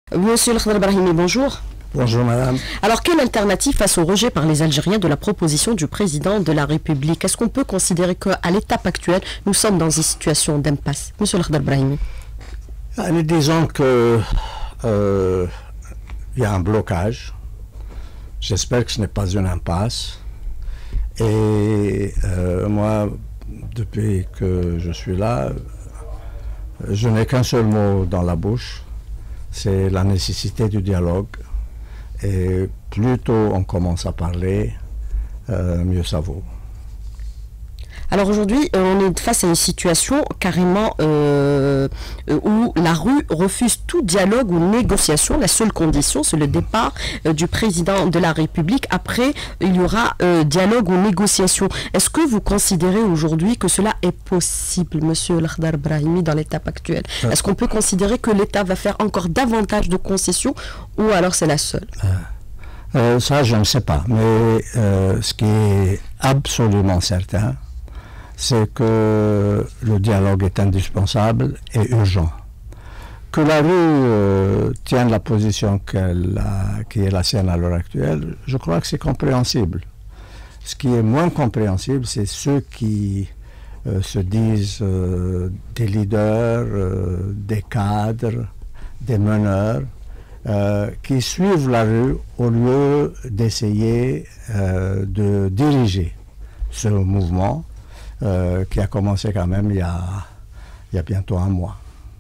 Monsieur El Khadr Brahimi, bonjour. Bonjour madame. Alors, quelle alternative face au rejet par les Algériens de la proposition du président de la République? Est-ce qu'on peut considérer qu'à l'étape actuelle, nous sommes dans une situation d'impasse? Monsieur El Khadr Brahimi. Disons que il y a un blocage. J'espère que ce n'est pas une impasse. Et moi, depuis que je suis là, je n'ai qu'un seul mot dans la bouche, c'est la nécessité du dialogue. Et plus tôt on commence à parler, mieux ça vaut. Alors aujourd'hui, on est face à une situation carrément où la rue refuse tout dialogue ou négociation. La seule condition, c'est le départ du président de la République. Après, il y aura dialogue ou négociation. Est-ce que vous considérez aujourd'hui que cela est possible, monsieur El Khadr Brahimi, dans l'étape actuelle? Est-ce qu'on peut considérer que l'État va faire encore davantage de concessions ou alors c'est la seule? Ça, je ne sais pas. Mais ce qui est absolument certain, c'est que le dialogue est indispensable et urgent. Que la rue tienne la position qui est la sienne à l'heure actuelle, je crois que c'est compréhensible. Ce qui est moins compréhensible, c'est ceux qui se disent des leaders, des cadres, des meneurs, qui suivent la rue au lieu d'essayer de diriger ce mouvement qui a commencé quand même il y a bientôt un mois.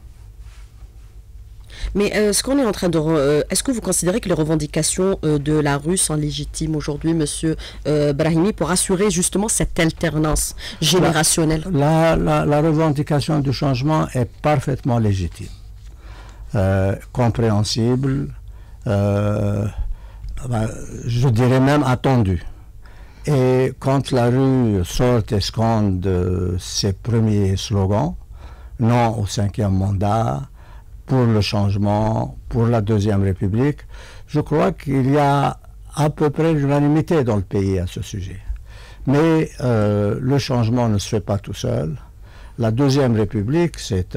Mais ce qu'on est en train de... est-ce que vous considérez que les revendications de la rue sont légitimes aujourd'hui, monsieur Brahimi, pour assurer justement cette alternance générationnelle? La revendication du changement est parfaitement légitime, compréhensible, je dirais même attendue. Et quand la rue sort et scande ses premiers slogans, non au 5e mandat, pour le changement, pour la 2e République, je crois qu'il y a à peu près l'unanimité dans le pays à ce sujet. Mais le changement ne se fait pas tout seul. La 2e République, c'est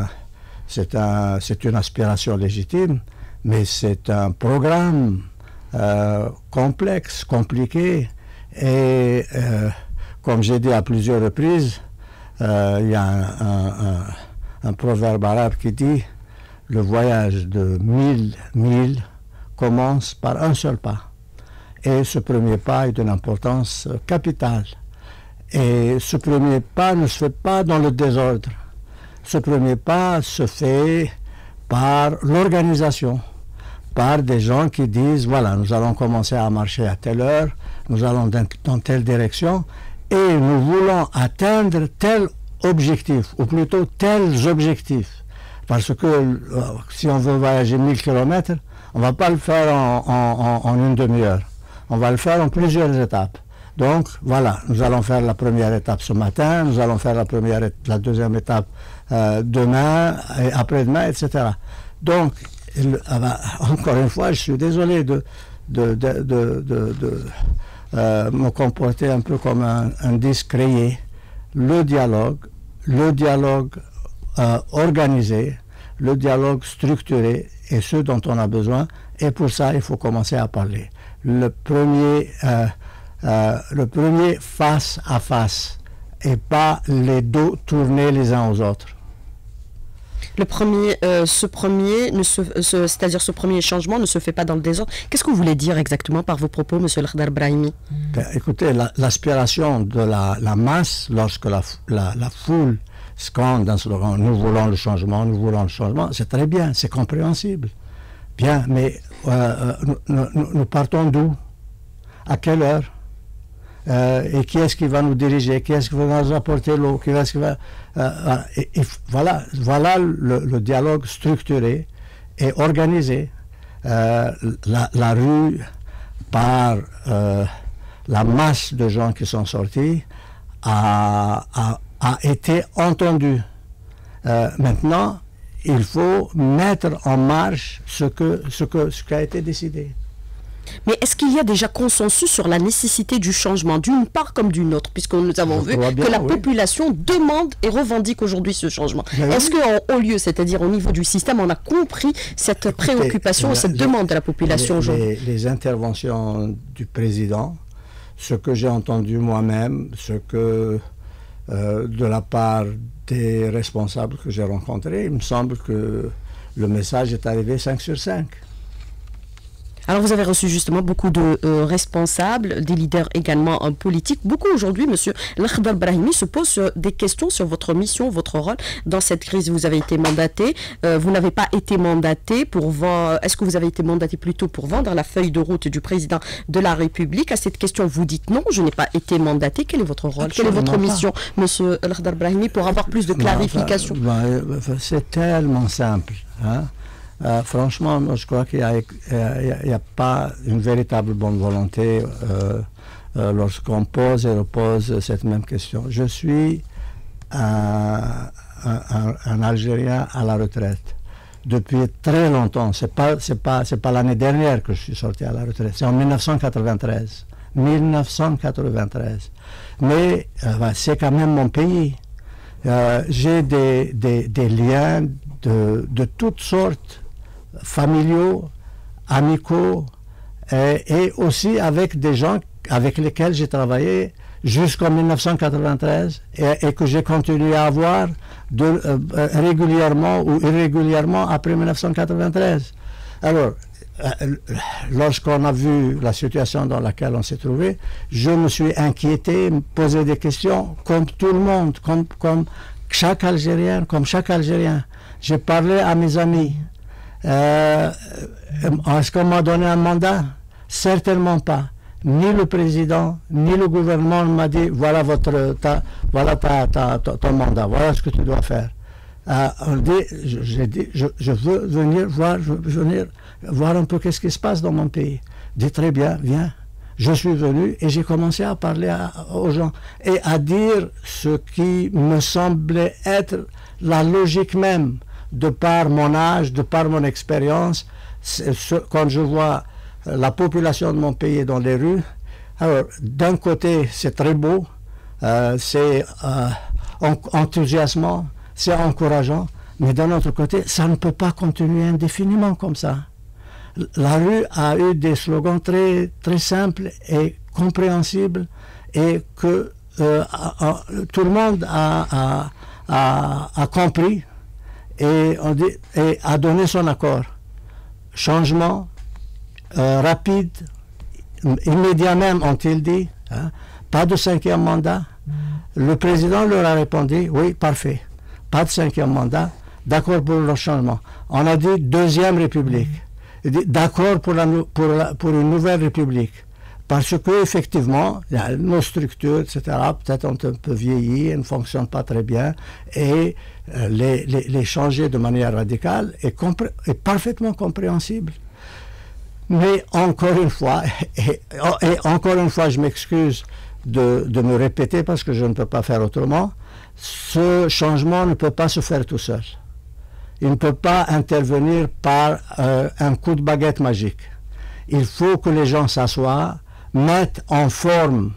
une aspiration légitime, mais c'est un programme complexe, compliqué. Et comme j'ai dit à plusieurs reprises, il y a un proverbe arabe qui dit « Le voyage de 1000 milles commence par un seul pas ». Et ce premier pas est d'une importance capitale. Et ce premier pas ne se fait pas dans le désordre. Ce premier pas se fait par l'organisation, par des gens qui disent, voilà, nous allons commencer à marcher à telle heure, nous allons dans telle direction, et nous voulons atteindre tel objectif, ou plutôt tels objectifs. Parce que si on veut voyager 1000 km, on ne va pas le faire en une demi-heure. On va le faire en plusieurs étapes. Donc, voilà, nous allons faire la première étape ce matin, nous allons faire la 2e étape demain, et après-demain, etc. Donc, encore une fois, je suis désolé de me comporter un peu comme un discréé. Le dialogue organisé, le dialogue structuré est ce dont on a besoin, et pour ça, il faut commencer à parler. Le premier face à face, et pas les dos tournés les uns aux autres. Ce premier changement ne se fait pas dans le désordre. Qu'est-ce que vous voulez dire exactement par vos propos, monsieur El Khadr Brahimi? Écoutez, l'aspiration de la masse, lorsque la foule scande un slogan « Nous voulons le changement, c'est très bien, c'est compréhensible. Bien, mais nous partons d'où? À quelle heure? Et qui est-ce qui va nous diriger? Qui est-ce qui va nous apporter l'eau? Voilà le dialogue structuré et organisé. La rue, par la masse de gens qui sont sortis, a été entendue. Maintenant, il faut mettre en marche ce qui a été décidé. Mais est-ce qu'il y a déjà consensus sur la nécessité du changement, d'une part comme d'une autre, puisque nous avons vu que la population demande et revendique aujourd'hui ce changement. Est-ce qu'en haut lieu, c'est-à-dire au niveau du système, on a compris cette préoccupation et cette demande de la population aujourd'hui? Les interventions du président, ce que j'ai entendu moi-même, ce que de la part des responsables que j'ai rencontrés, il me semble que le message est arrivé 5 sur 5. Alors vous avez reçu justement beaucoup de responsables, des leaders également politiques. Beaucoup aujourd'hui, monsieur Lakhdar Brahimi, se posent des questions sur votre mission, votre rôle dans cette crise. Vous avez été mandaté, vous n'avez pas été mandaté pour vendre. Est-ce que vous avez été mandaté plutôt pour vendre la feuille de route du président de la République? À cette question, vous dites non, je n'ai pas été mandaté. Quel est votre rôle? Quelle est votre mission, monsieur Lakhdar Brahimi, pour avoir plus de clarification? C'est tellement simple, hein? Franchement, moi, je crois qu'il n'y a pas une véritable bonne volonté lorsqu'on pose et repose cette même question. Je suis un Algérien à la retraite depuis très longtemps. C'est pas l'année dernière que je suis sorti à la retraite. C'est en 1993. 1993. Mais c'est quand même mon pays. J'ai des liens de toutes sortes, familiaux, amicaux, et aussi avec des gens avec lesquels j'ai travaillé jusqu'en 1993 et que j'ai continué à avoir régulièrement ou irrégulièrement après 1993. Alors, lorsqu'on a vu la situation dans laquelle on s'est trouvé, je me suis inquiété, me posé des questions, comme tout le monde, comme chaque Algérien, J'ai parlé à mes amis. Est-ce qu'on m'a donné un mandat? Certainement pas. Ni le président, ni le gouvernement ne m'a dit voilà ton mandat, voilà ce que tu dois faire. J'ai dit je veux venir voir un peu qu'est-ce qui se passe dans mon pays. Dit très bien, viens. Je suis venu et j'ai commencé à parler aux gens et à dire ce qui me semblait être la logique même, de par mon âge, de par mon expérience. Quand je vois la population de mon pays dans les rues, alors d'un côté c'est très beau, c'est enthousiasmant, c'est encourageant, mais d'un autre côté ça ne peut pas continuer indéfiniment comme ça. La rue a eu des slogans très, très simples et compréhensibles et que tout le monde a compris et a donné son accord. Changement rapide, immédiat même, ont-ils dit, hein, pas de 5e mandat. Le président leur a répondu, oui, parfait, pas de 5e mandat, d'accord pour le changement. On a dit 2e République. D'accord pour une nouvelle République. Parce que effectivement, nos structures, etc., peut-être ont un peu vieilli, elles ne fonctionnent pas très bien, et les changer de manière radicale est parfaitement compréhensible. Mais encore une fois, je m'excuse de me répéter parce que je ne peux pas faire autrement, ce changement ne peut pas se faire tout seul. Il ne peut pas intervenir par un coup de baguette magique. Il faut que les gens s'assoient, mettent en forme,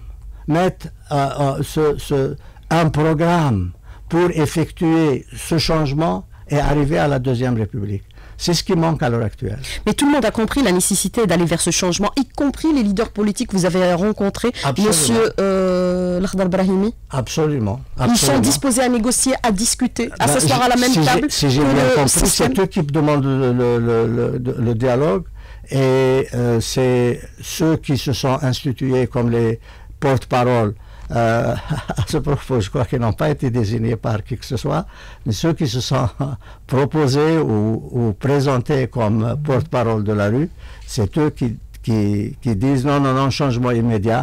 un programme pour effectuer ce changement et arriver à la 2e République. C'est ce qui manque à l'heure actuelle. Mais tout le monde a compris la nécessité d'aller vers ce changement, y compris les leaders politiques que vous avez rencontrés, monsieur Lakhdar Brahimi. Absolument. Ils sont disposés à négocier, à discuter, à s'asseoir à la même table. Si j'ai bien compris, c'est eux qui demandent le dialogue et c'est ceux qui se sont institués comme les porte-paroles. À ce propos, je crois qu'ils n'ont pas été désignés par qui que ce soit, mais ceux qui se sont proposés ou présentés comme porte-parole de la rue, c'est eux qui disent non, changement immédiat,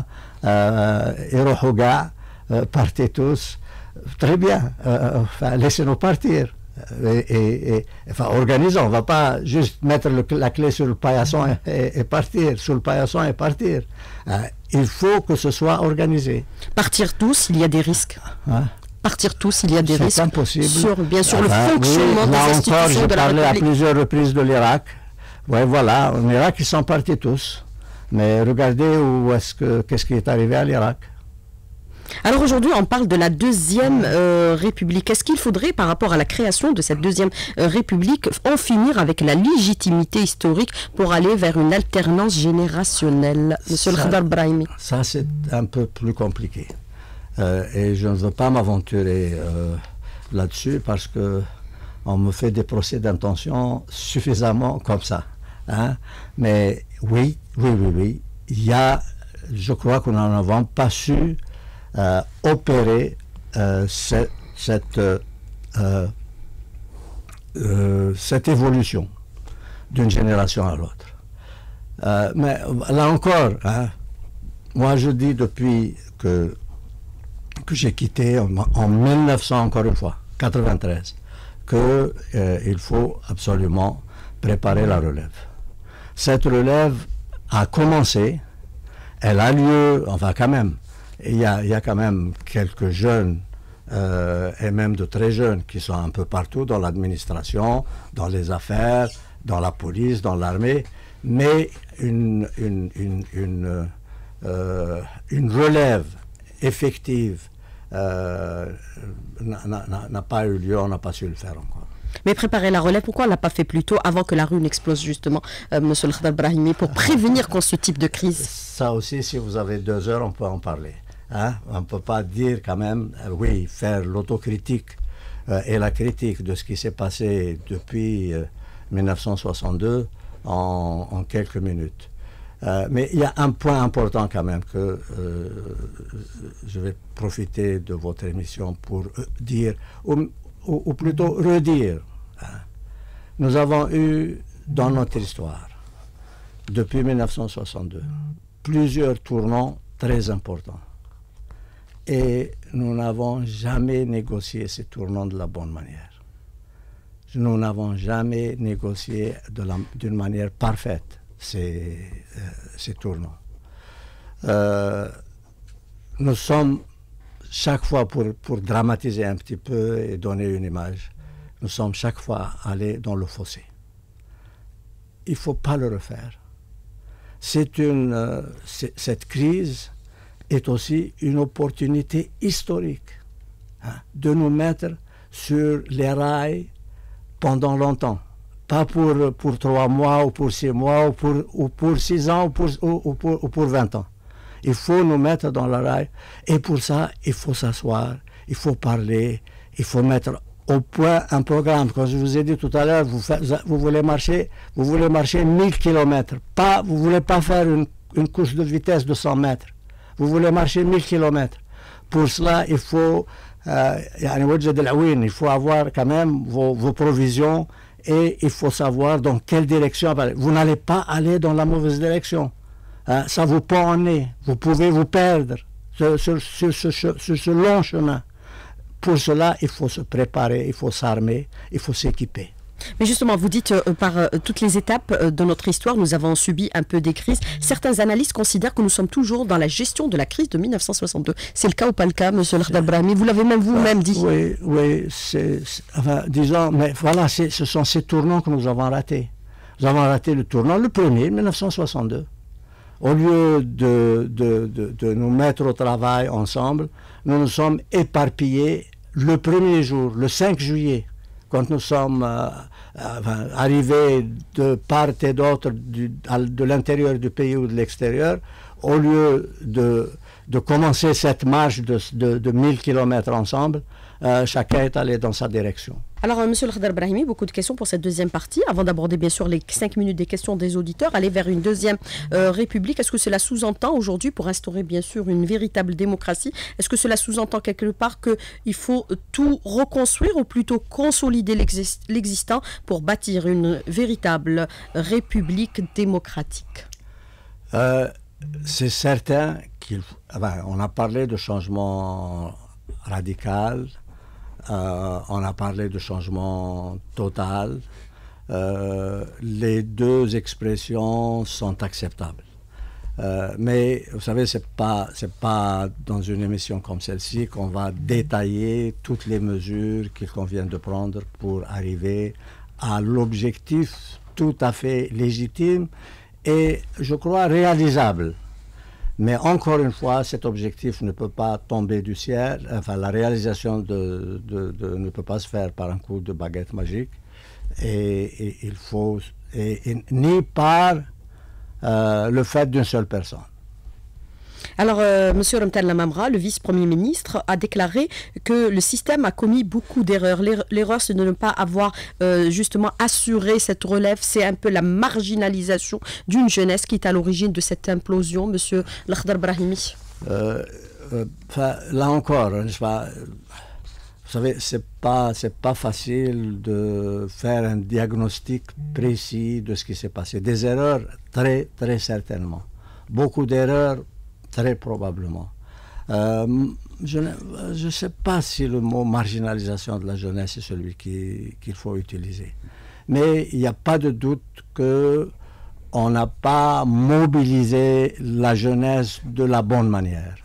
partez tous, très bien, laissez-nous partir. Organisons, on ne va pas juste mettre la clé sur le paillasson et partir, sous le paillasson et partir. Il faut que ce soit organisé. Partir tous, il y a des risques. Hein? Partir tous, il y a des risques. C'est impossible. Bien sûr, le fonctionnement des institutions de la République. J'ai parlé à plusieurs reprises de l'Irak. Oui, voilà, en Irak, ils sont partis tous. Mais regardez qu'est-ce qui est arrivé à l'Irak. Alors aujourd'hui, on parle de la deuxième République. Est-ce qu'il faudrait, par rapport à la création de cette deuxième République, en finir avec la légitimité historique pour aller vers une alternance générationnelle? Monsieur le Khadar Brahimi. Ça, c'est un peu plus compliqué. Et je ne veux pas m'aventurer là-dessus parce que on me fait des procès d'intention suffisamment comme ça. Hein? Mais oui, je crois que nous n'en avons pas su opérer cette évolution d'une génération à l'autre. Mais là encore, hein, moi je dis depuis que j'ai quitté en 1900, encore une fois, 93, qu'il faut absolument préparer la relève. Cette relève a commencé, elle a lieu, enfin quand même, il y a quand même quelques jeunes et même de très jeunes qui sont un peu partout dans l'administration, dans les affaires, dans la police, dans l'armée, mais une relève effective n'a pas eu lieu, on n'a pas su le faire encore. Mais préparer la relève, pourquoi on ne l'a pas fait plus tôt, avant que la rue n'explose justement, monsieur le Khadar Brahimi, pour prévenir contre ce type de crise? Ça aussi, si vous avez 2 heures, on peut en parler. Hein? On ne peut pas dire quand même, oui, faire l'autocritique et la critique de ce qui s'est passé depuis 1962 en quelques minutes. Mais il y a un point important quand même que je vais profiter de votre émission pour dire, ou plutôt redire. Hein. Nous avons eu dans notre histoire, depuis 1962, plusieurs tournants très importants. Et nous n'avons jamais négocié ces tournants de la bonne manière. Nous n'avons jamais négocié d'une manière parfaite ces tournants. Nous sommes, chaque fois, pour dramatiser un petit peu et donner une image, nous sommes chaque fois allés dans le fossé. Il ne faut pas le refaire. Cette crise est aussi une opportunité historique, hein, de nous mettre sur les rails pendant longtemps. Pas pour 3 mois ou pour 6 mois ou pour 6 ans ou pour 20 ans. Il faut nous mettre dans le rail. Et pour ça, il faut s'asseoir, il faut parler, il faut mettre au point un programme. Comme je vous ai dit tout à l'heure, vous voulez marcher 1000 km. Vous ne voulez pas faire une course de vitesse de 100 mètres. Vous voulez marcher 1000 km. Pour cela, il faut avoir quand même vos provisions et il faut savoir dans quelle direction. Vous n'allez pas aller dans la mauvaise direction. Ça vous pend en nez. Vous pouvez vous perdre sur ce long chemin. Pour cela, il faut se préparer, il faut s'armer, il faut s'équiper. Mais justement, vous dites par toutes les étapes de notre histoire, nous avons subi un peu des crises. Certains analystes considèrent que nous sommes toujours dans la gestion de la crise de 1962. C'est le cas ou pas le cas, monsieur Khadar Brahimi? Vous l'avez même vous-même dit. Oui, enfin, disons, mais voilà, ce sont ces tournants que nous avons ratés. Nous avons raté le tournant, le premier, 1962. Au lieu de nous mettre au travail ensemble, nous nous sommes éparpillés le premier jour, le 5 juillet. Quand nous sommes arrivés de part et d'autre de l'intérieur du pays ou de l'extérieur, au lieu de commencer cette marche de 1000 km ensemble, chacun est allé dans sa direction. Alors, monsieur Khadar Brahimi, beaucoup de questions pour cette deuxième partie. Avant d'aborder bien sûr les 5 minutes des questions des auditeurs, aller vers une deuxième république, est-ce que cela sous-entend aujourd'hui, pour instaurer bien sûr une véritable démocratie, est-ce que cela sous-entend quelque part qu'il faut tout reconstruire ou plutôt consolider l'existant pour bâtir une véritable république démocratique? C'est certain on a parlé de changement radical. On a parlé de changement total. Les deux expressions sont acceptables. Mais vous savez, c'est pas dans une émission comme celle-ci qu'on va détailler toutes les mesures qu'il convient de prendre pour arriver à l'objectif tout à fait légitime est, je crois, réalisable. Mais encore une fois, cet objectif ne peut pas tomber du ciel. Enfin, la réalisation ne peut pas se faire par un coup de baguette magique. Et il faut, ni par le fait d'une seule personne. Alors, M. Ramtan Lamamra, le vice-premier ministre, a déclaré que le système a commis beaucoup d'erreurs. L'erreur, c'est de ne pas avoir justement assuré cette relève. C'est un peu la marginalisation d'une jeunesse qui est à l'origine de cette implosion, M. Lakhdar Brahimi. Là encore, vous savez, c'est pas facile de faire un diagnostic précis de ce qui s'est passé. Des erreurs, très, très certainement. Beaucoup d'erreurs, très probablement. Je ne sais pas si le mot marginalisation de la jeunesse est celui qu'il faut utiliser. Mais il n'y a pas de doute qu'on n'a pas mobilisé la jeunesse de la bonne manière.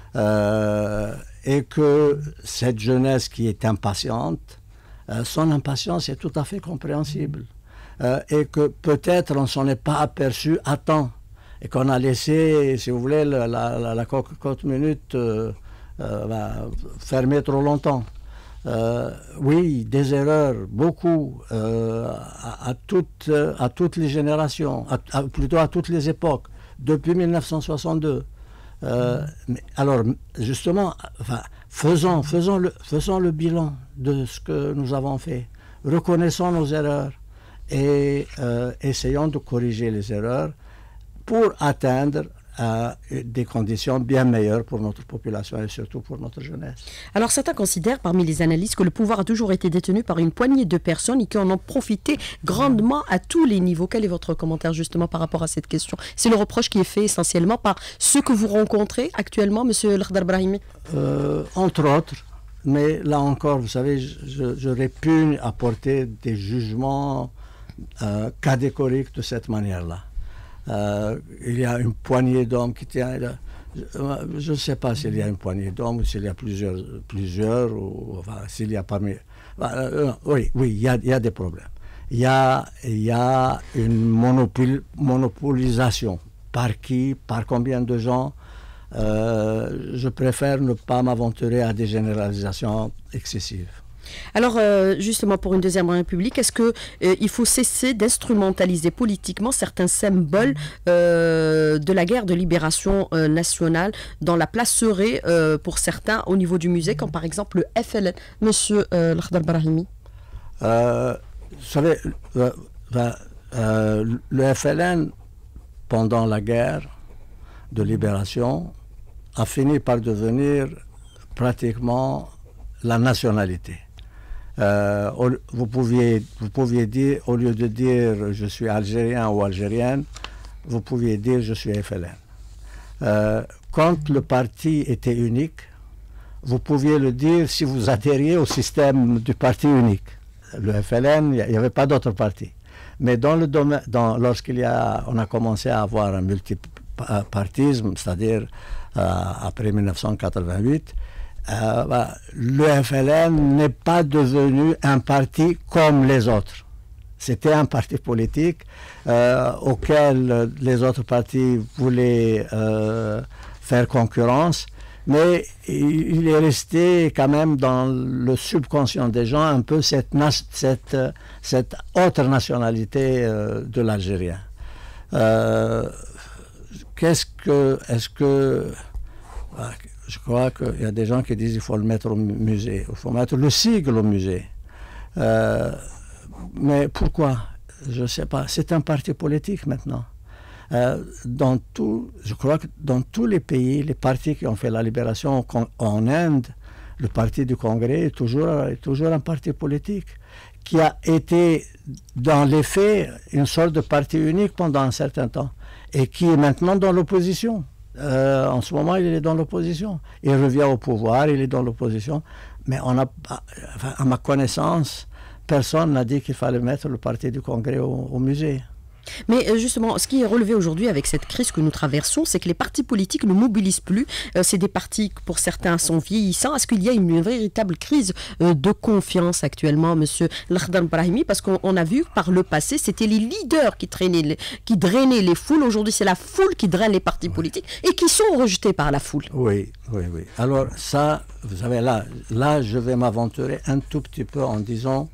Et que cette jeunesse qui est impatiente, son impatience est tout à fait compréhensible. Et que peut-être on ne s'en est pas aperçu à temps. Et qu'on a laissé, si vous voulez, la cocotte minute fermée trop longtemps. Oui, des erreurs, beaucoup, à toutes les générations, plutôt à toutes les époques, depuis 1962. Alors, justement, faisons le bilan de ce que nous avons fait. Reconnaissons nos erreurs et essayons de corriger les erreurs pour atteindre des conditions bien meilleures pour notre population et surtout pour notre jeunesse. Alors certains considèrent parmi les analystes que le pouvoir a toujours été détenu par une poignée de personnes et qui en ont profité grandement à tous les niveaux. Quel est votre commentaire justement par rapport à cette question? C'est le reproche qui est fait essentiellement par ceux que vous rencontrez actuellement, M. Lakhdar Brahimi? Entre autres, mais là encore, vous savez, j'aurais pu apporter des jugements catégoriques de cette manière-là. Il y a une poignée d'hommes qui tient. Je ne sais pas s'il y a une poignée d'hommes ou s'il y a plusieurs ou enfin, s'il y a parmi. Oui, il y a des problèmes. Il y a une monopolisation. Par qui, par combien de gens? Je préfère ne pas m'aventurer à des généralisations excessives. Alors, justement, pour une deuxième république, est-ce qu'il faut cesser d'instrumentaliser politiquement certains symboles de la guerre de libération nationale dont la place serait, pour certains, au niveau du musée, comme par exemple le FLN? Monsieur Lakhdar Brahimi. Vous savez, le FLN, pendant la guerre de libération, a fini par devenir pratiquement la nationalité. Vous pouviez dire, au lieu de dire je suis algérien ou algérienne, vous pouviez dire je suis FLN. Quand le parti était unique, vous pouviez le dire si vous adhériez au système du parti unique. Le FLN, il n'y avait pas d'autre parti. Mais dans le domaine, on a commencé à avoir un multipartisme, c'est-à-dire après 1988, le FLN n'est pas devenu un parti comme les autres. C'était un parti politique auquel les autres partis voulaient faire concurrence, mais il est resté quand même dans le subconscient des gens un peu cette autre nationalité de l'Algérien. Je crois qu'il y a des gens qui disent qu'il faut le mettre au musée, il faut mettre le sigle au musée. Mais pourquoi? Je ne sais pas. C'est un parti politique maintenant. Je crois que dans tous les pays, les partis qui ont fait la libération en Inde, le parti du Congrès est toujours un parti politique qui a été, dans les faits, une sorte de parti unique pendant un certain temps et qui est maintenant dans l'opposition. En ce moment, il est dans l'opposition. Il revient au pouvoir, il est dans l'opposition. Mais à ma connaissance, personne n'a dit qu'il fallait mettre le parti du Congrès au musée. Mais justement, ce qui est relevé aujourd'hui avec cette crise que nous traversons, c'est que les partis politiques ne mobilisent plus. C'est des partis qui, pour certains, sont vieillissants. Est-ce qu'il y a une véritable crise de confiance actuellement, monsieur Lakhdar Brahimi? Parce qu'on a vu par le passé, c'était les leaders qui drainaient les foules. Aujourd'hui, c'est la foule qui draine les partis politiques et qui sont rejetés par la foule. Oui, oui, oui. Alors ça, vous savez, là, je vais m'aventurer un tout petit peu en disant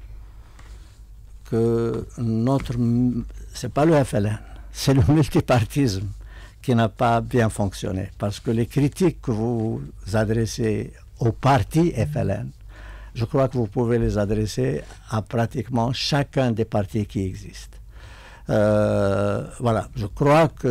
que c'est pas le FLN, c'est le multipartisme qui n'a pas bien fonctionné. Parce que les critiques que vous adressez au parti FLN, je crois que vous pouvez les adresser à pratiquement chacun des partis qui existent. Voilà, je crois que...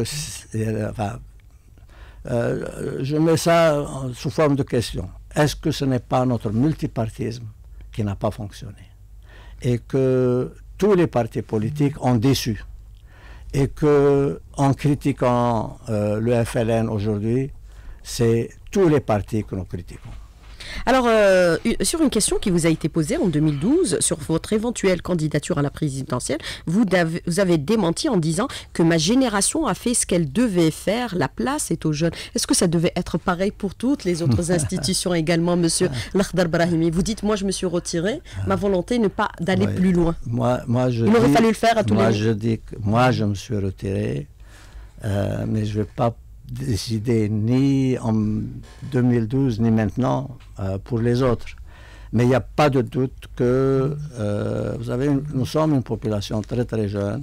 je mets ça sous forme de question. Est-ce que ce n'est pas notre multipartisme qui n'a pas fonctionné? Et que tous les partis politiques ont déçu. Et que, en critiquant le FLN aujourd'hui, c'est tous les partis que nous critiquons. Alors, sur une question qui vous a été posée en 2012, sur votre éventuelle candidature à la présidentielle, vous avez démenti en disant que ma génération a fait ce qu'elle devait faire, la place est aux jeunes. Est-ce que ça devait être pareil pour toutes les autres institutions également, monsieur Lakhdar Brahimi? Vous dites, moi je me suis retiré, ma volonté n'est pas d'aller plus loin. Il aurait fallu le faire à tous les niveaux. Moi je me suis retiré, mais je ne vais pas décider ni en 2012 ni maintenant pour les autres. Mais il n'y a pas de doute que, vous savez, nous sommes une population très très jeune.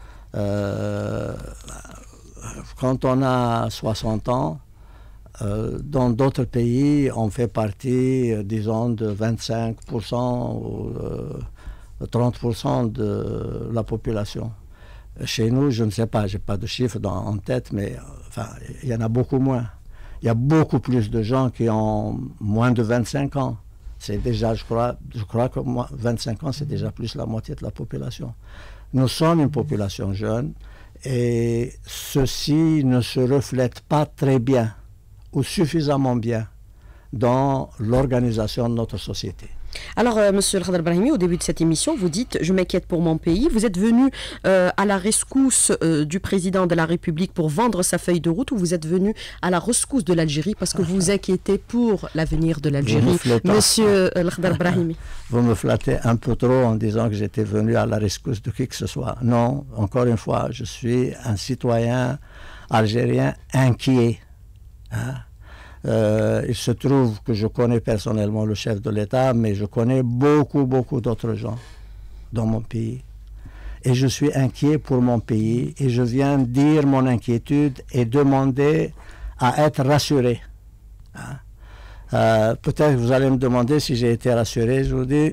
Quand on a 60 ans, dans d'autres pays, on fait partie, disons, de 25% ou 30% de la population. Chez nous, je ne sais pas, je n'ai pas de chiffres en tête, mais enfin, il y en a beaucoup moins. Il y a beaucoup plus de gens qui ont moins de 25 ans. C'est déjà, je crois que 25 ans, c'est déjà plus la moitié de la population. Nous sommes une population jeune et ceci ne se reflète pas très bien ou suffisamment bien dans l'organisation de notre société. Alors, monsieur Lakhdar Brahimi, au début de cette émission, vous dites « Je m'inquiète pour mon pays ». Vous êtes venu à la rescousse du président de la République pour vendre sa feuille de route, ou vous êtes venu à la rescousse de l'Algérie parce que vous vous inquiétez pour l'avenir de l'Algérie, monsieur Lakhdar Brahimi? Vous me flattez un peu trop en disant que j'étais venu à la rescousse de qui que ce soit. Non, encore une fois, je suis un citoyen algérien inquiet. Hein? Il se trouve que je connais personnellement le chef de l'État, mais je connais beaucoup d'autres gens dans mon pays. Et je suis inquiet pour mon pays et je viens dire mon inquiétude et demander à être rassuré. Hein? Peut-être que vous allez me demander si j'ai été rassuré. Je vous dis,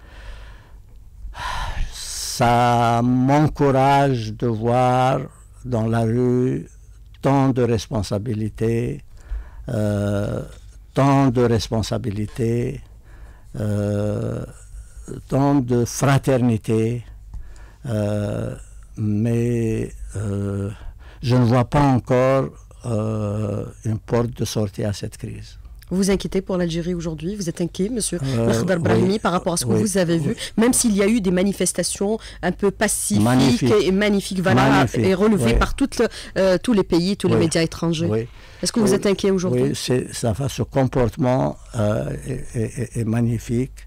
ça m'encourage de voir dans la rue tant de responsabilités, tant de responsabilités, tant de fraternité, mais je ne vois pas encore une porte de sortie à cette crise. Vous vous inquiétez pour l'Algérie aujourd'hui? Vous êtes inquiet, monsieur Lakhdar Brahimi, par rapport à ce que vous avez vu, même s'il y a eu des manifestations un peu pacifiques et magnifiques, voilà, et relevées par tous les pays, tous les médias étrangers. Est-ce que vous êtes inquiet aujourd'hui? Oui, ce comportement est magnifique,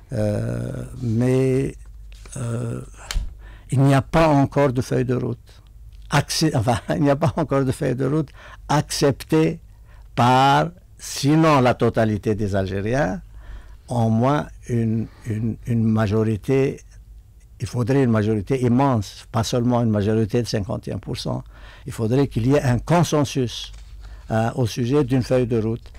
mais il n'y a pas encore de feuille de route. Il n'y a pas encore de feuille de route acceptée par, sinon la totalité des Algériens, au moins une majorité. Il faudrait une majorité immense, pas seulement une majorité de 51%. Il faudrait qu'il y ait un consensus au sujet d'une feuille de route.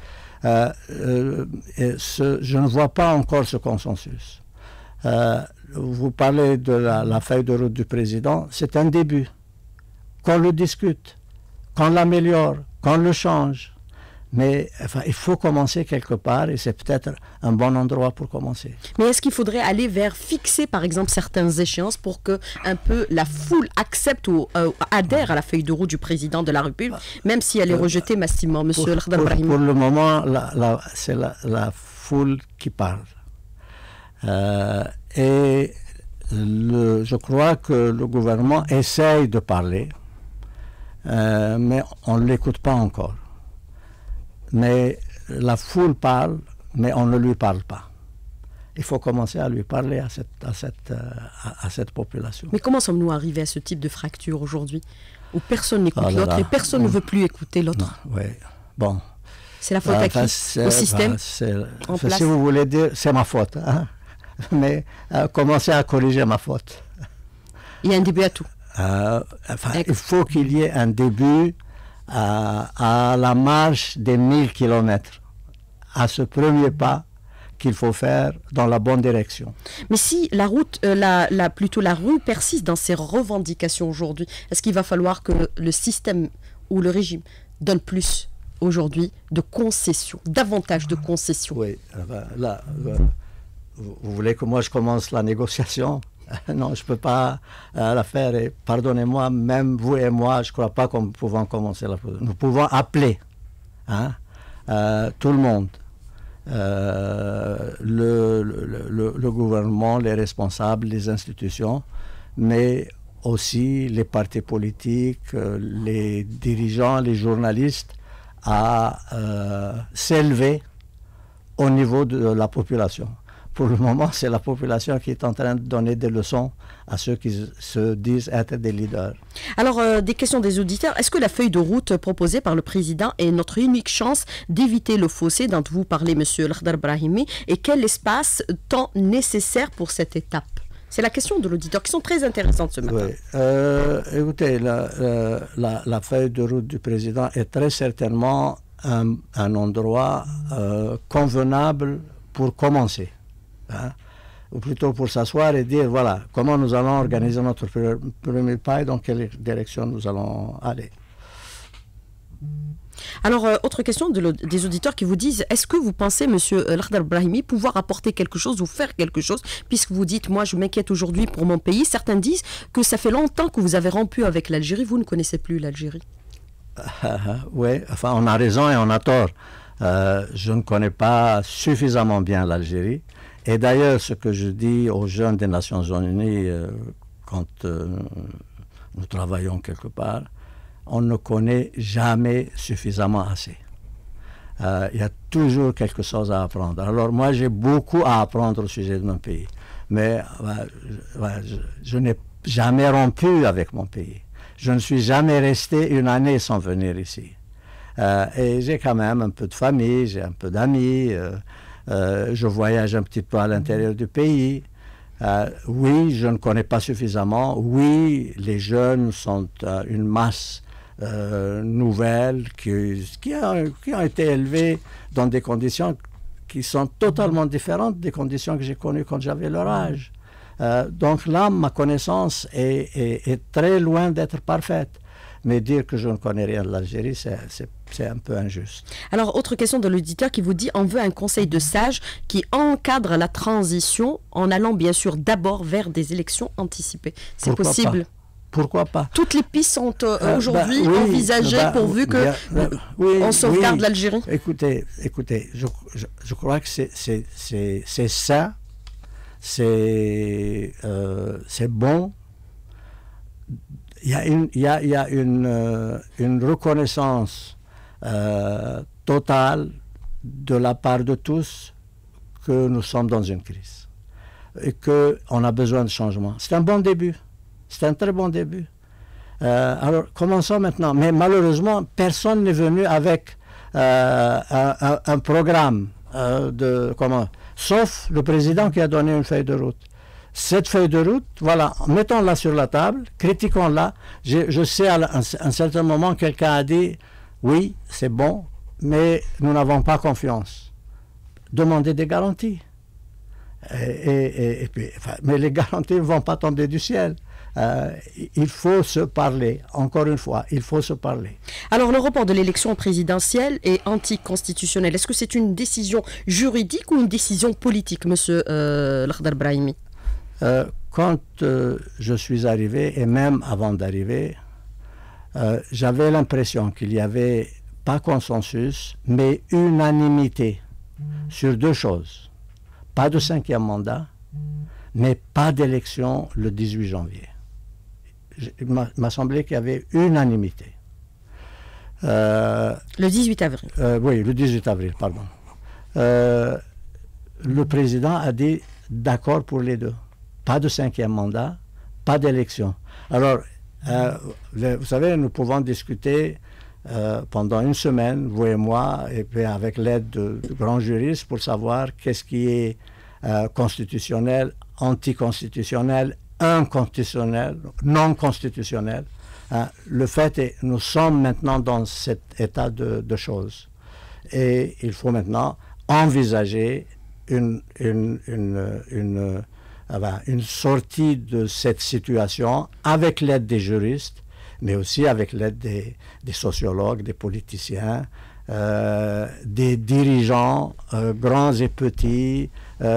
Je ne vois pas encore ce consensus. Vous parlez de la feuille de route du président, c'est un début. Qu'on le discute, qu'on l'améliore, qu'on le change. Mais enfin, il faut commencer quelque part et c'est peut-être un bon endroit pour commencer. Mais est-ce qu'il faudrait aller vers fixer par exemple certaines échéances pour que un peu la foule accepte ou adhère à la feuille de route du président de la République, même si elle est rejetée massivement, monsieur Lakhdar Brahimi? Pour le moment, c'est la foule qui parle. Et je crois que le gouvernement essaye de parler, mais on ne l'écoute pas encore. Mais la foule parle, mais on ne lui parle pas. Il faut commencer à lui parler à cette population. Mais comment sommes-nous arrivés à ce type de fracture aujourd'hui, où personne n'écoute l'autre et personne ne veut plus écouter l'autre? Oui, bon. C'est la faute à qui? Au système en place? Si vous voulez dire, c'est ma faute. Hein? Mais commencez à corriger ma faute. Il y a un début à tout. Il faut qu'il y ait un début à la marche des 1000 kilomètres, à ce premier pas qu'il faut faire dans la bonne direction. Mais si la route, plutôt la rue persiste dans ses revendications aujourd'hui, est-ce qu'il va falloir que le système ou le régime donne plus aujourd'hui de concessions, davantage de concessions? Oui, là, vous voulez que moi je commence la négociation? Non, je ne peux pas la faire. Et pardonnez-moi, même vous et moi, je ne crois pas que nous pouvons commencer la procédure. Nous pouvons appeler tout le monde. Le gouvernement, les responsables, les institutions, mais aussi les partis politiques, les dirigeants, les journalistes, à s'élever au niveau de la population. Pour le moment, c'est la population qui est en train de donner des leçons à ceux qui se disent être des leaders. Alors, des questions des auditeurs. Est-ce que la feuille de route proposée par le président est notre unique chance d'éviter le fossé dont vous parlez, M. Lakhdar Brahimi, et quel espace-temps nécessaire pour cette étape? C'est la question de l'auditeur, qui sont très intéressantes ce matin. Oui. Écoutez, la feuille de route du président est très certainement un endroit convenable pour commencer. Hein, ou plutôt pour s'asseoir et dire, voilà, comment nous allons organiser notre premier pas et dans quelle direction nous allons aller. Alors, autre question des auditeurs qui vous disent, est-ce que vous pensez, M. Lakhdar Brahimi, pouvoir apporter quelque chose ou faire quelque chose, puisque vous dites, moi je m'inquiète aujourd'hui pour mon pays. Certains disent que ça fait longtemps que vous avez rompu avec l'Algérie, vous ne connaissez plus l'Algérie. Oui, enfin on a raison et on a tort. Je ne connais pas suffisamment bien l'Algérie. Et d'ailleurs, ce que je dis aux jeunes des Nations Unies, quand nous travaillons quelque part, on ne connaît jamais suffisamment assez. Il y a toujours quelque chose à apprendre. Alors moi, j'ai beaucoup à apprendre au sujet de mon pays. Mais je n'ai jamais rompu avec mon pays. Je ne suis jamais resté une année sans venir ici. Et j'ai quand même un peu de famille, j'ai un peu d'amis. Je voyage un petit peu à l'intérieur du pays. Oui, je ne connais pas suffisamment. Oui, les jeunes sont une masse nouvelle qui ont été élevés dans des conditions qui sont totalement différentes des conditions que j'ai connues quand j'avais leur âge. Donc là, ma connaissance est très loin d'être parfaite. Mais dire que je ne connais rien de l'Algérie, c'est un peu injuste. Alors, autre question de l'auditeur qui vous dit, on veut un conseil de sages qui encadre la transition en allant bien sûr d'abord vers des élections anticipées. C'est possible? Pourquoi pas? Toutes les pistes sont aujourd'hui envisagées pourvu que on sauvegarde l'Algérie. Écoutez, je crois que c'est ça, c'est bon. Il y a une reconnaissance totale de la part de tous que nous sommes dans une crise et qu'on a besoin de changement. C'est un bon début. C'est un très bon début. Alors, commençons maintenant. Mais malheureusement, personne n'est venu avec un programme sauf le président qui a donné une feuille de route. Cette feuille de route, voilà, mettons-la sur la table, critiquons-la. Je sais à un certain moment, quelqu'un a dit, oui, c'est bon, mais nous n'avons pas confiance. Demandez des garanties. Mais les garanties ne vont pas tomber du ciel. Il faut se parler, encore une fois, il faut se parler. Alors, le report de l'élection présidentielle est anticonstitutionnel. Est-ce que c'est une décision juridique ou une décision politique, M. Lakhdar Brahimi? Quand je suis arrivé, et même avant d'arriver, j'avais l'impression qu'il n'y avait pas consensus, mais unanimité sur deux choses. Pas de 5e mandat, mais pas d'élection le 18 janvier. Il m'a semblé qu'il y avait unanimité. Le 18 avril. Oui, le 18 avril, pardon. Le président a dit d'accord pour les deux. Pas de 5e mandat, pas d'élection. Alors, vous savez, nous pouvons discuter pendant une semaine, vous et moi, et puis avec l'aide de grands juristes, pour savoir qu'est-ce qui est constitutionnel, anticonstitutionnel, inconstitutionnel, non constitutionnel. Le fait est, nous sommes maintenant dans cet état de choses. Et il faut maintenant envisager une sortie de cette situation avec l'aide des juristes, mais aussi avec l'aide des sociologues, des politiciens, des dirigeants, grands et petits,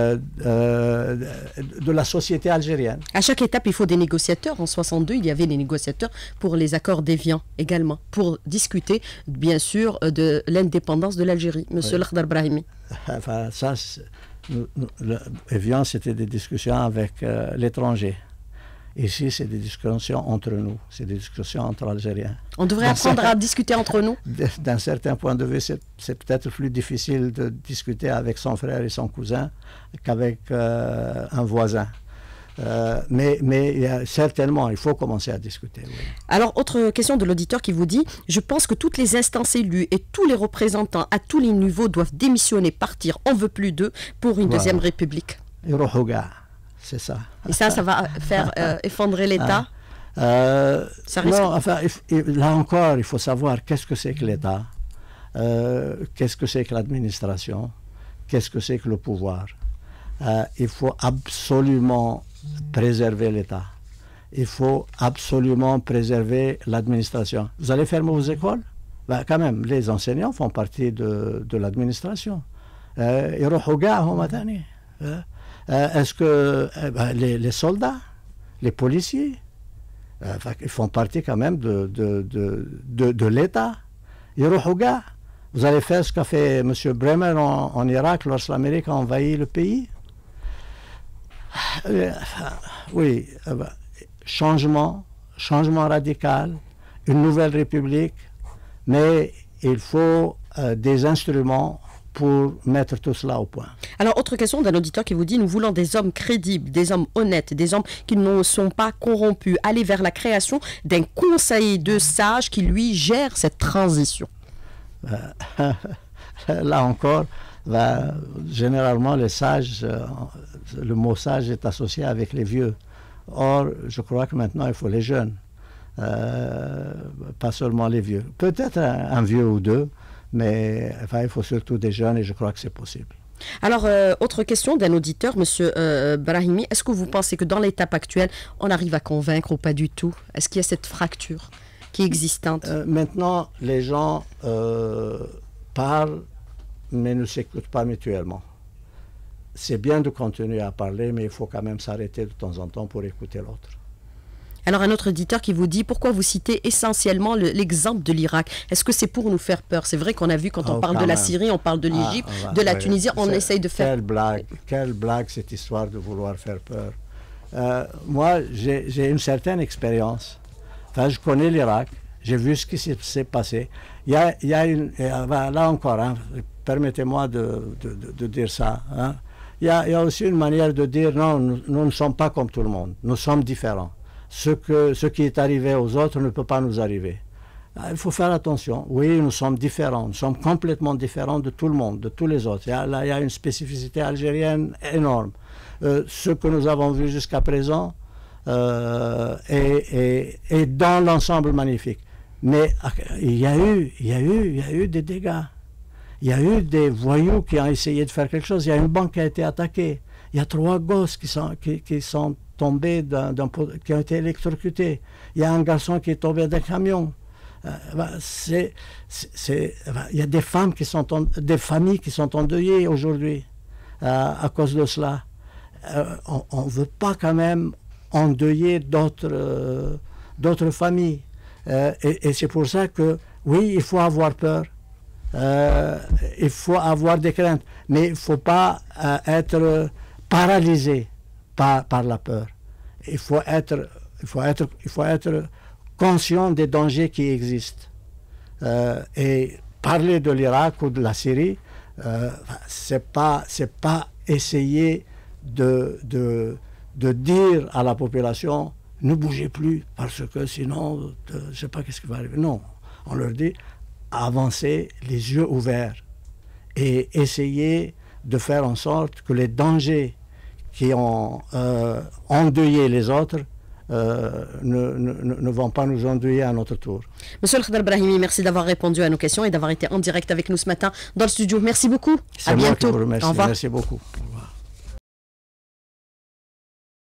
de la société algérienne. À chaque étape, il faut des négociateurs. En 62, il y avait des négociateurs pour les accords d'Évian également, pour discuter, bien sûr, de l'indépendance de l'Algérie. Monsieur Lakhdar Brahimi. Enfin, ça, Évian, c'était des discussions avec l'étranger. Ici, c'est des discussions entre nous, c'est des discussions entre Algériens. On devrait apprendre à discuter entre nous. D'un certain point de vue, c'est peut-être plus difficile de discuter avec son frère et son cousin qu'avec un voisin. Mais certainement, il faut commencer à discuter. Oui. Alors, autre question de l'auditeur qui vous dit « Je pense que toutes les instances élues et tous les représentants à tous les niveaux doivent démissionner, partir, on ne veut plus d'eux pour une deuxième république. » C'est ça. Et ça va faire effondrer l'État Non, enfin, là encore, il faut savoir qu'est-ce que c'est que l'État, qu'est-ce que c'est que l'administration, qu'est-ce que c'est que le pouvoir. Il faut absolument préserver l'État. Il faut absolument préserver l'administration. Vous allez fermer vos écoles? Ben, quand même, les enseignants font partie de l'administration. Est-ce que les soldats, les policiers, ils font partie quand même de l'État. Vous allez faire ce qu'a fait M. Bremer en Irak lorsque l'Amérique a envahi le pays? Oui, changement radical, une nouvelle république, mais il faut des instruments pour mettre tout cela au point. Alors, autre question d'un auditeur qui vous dit « Nous voulons des hommes crédibles, des hommes honnêtes, des hommes qui ne sont pas corrompus, aller vers la création d'un conseil de sages qui, lui, gère cette transition. » Là encore, généralement, les sages, le mot sage est associé avec les vieux. Or, je crois que maintenant, il faut les jeunes, pas seulement les vieux. Peut-être un vieux ou deux, mais enfin, il faut surtout des jeunes et je crois que c'est possible. Alors, autre question d'un auditeur, M. Brahimi, est-ce que vous pensez que dans l'étape actuelle, on arrive à convaincre ou pas du tout? Est-ce qu'il y a cette fracture qui est existante? Maintenant, les gens parlent, mais ne s'écoutent pas mutuellement. C'est bien de continuer à parler, mais il faut quand même s'arrêter de temps en temps pour écouter l'autre. Alors, un autre auditeur qui vous dit, pourquoi vous citez essentiellement l'exemple de l'Irak? Est-ce que c'est pour nous faire peur? C'est vrai qu'on a vu quand on parle de la Syrie, on parle de l'Égypte, de la Tunisie, on essaye de faire... Quelle blague cette histoire de vouloir faire peur. Moi, j'ai une certaine expérience. Enfin, je connais l'Irak, j'ai vu ce qui s'est passé. Il y a là encore, hein, permettez-moi de dire ça. Hein. Il y a aussi une manière de dire, non, nous ne sommes pas comme tout le monde, nous sommes différents. Ce qui est arrivé aux autres ne peut pas nous arriver. Il faut faire attention. Oui, nous sommes différents. Nous sommes complètement différents de tout le monde, de tous les autres. Il y a une spécificité algérienne énorme. Ce que nous avons vu jusqu'à présent est dans l'ensemble magnifique. Mais il y a eu des dégâts. Il y a eu des voyous qui ont essayé de faire quelque chose. Il y a une banque qui a été attaquée. Il y a 3 gosses qui sont tombés, qui ont été électrocutés. Il y a un garçon qui est tombé d'un camion. Il y a des femmes des familles qui sont endeuillées aujourd'hui à cause de cela. On ne veut pas quand même endeuiller d'autres familles. Et c'est pour ça que, oui, il faut avoir peur. Il faut avoir des craintes. Mais il ne faut pas être paralysé pas par la peur. Il faut être conscient des dangers qui existent. Et parler de l'Irak ou de la Syrie, c'est pas essayer de dire à la population ne bougez plus parce que sinon je ne sais pas qu'est-ce qui va arriver. Non, on leur dit avancez les yeux ouverts et essayez de faire en sorte que les dangers qui ont endeuillé les autres ne vont pas nous endeuiller à notre tour. Monsieur Al-Khadr Brahimi, merci d'avoir répondu à nos questions et d'avoir été en direct avec nous ce matin dans le studio. Merci beaucoup. À bientôt. Moi qui vous remercie. Au revoir. Merci beaucoup.